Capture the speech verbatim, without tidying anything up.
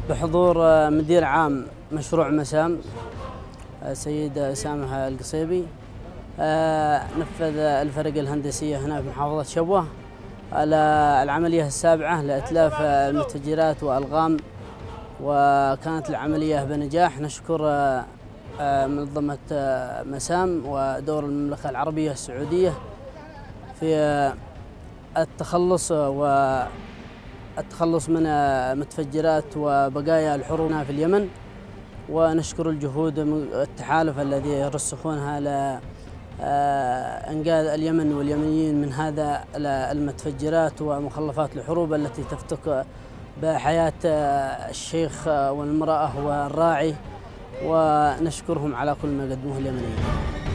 بحضور مدير عام مشروع مسام سيد سامح القصيبي. نفذ الفرق الهندسية هنا في محافظة شبوة على العملية السابعة لإتلاف المتفجرات وألغام، وكانت العملية بنجاح. نشكر منظمة مسام ودور المملكة العربية السعودية في التخلص والتخلص من متفجرات وبقايا الحروب في اليمن، ونشكر الجهود التحالف الذي يرسخونها لإنقاذ اليمن واليمنيين من هذا المتفجرات ومخلفات الحروب التي تفتك بحياة الشيخ والمرأة والراعي، ونشكرهم على كل ما قدموه اليمنيين.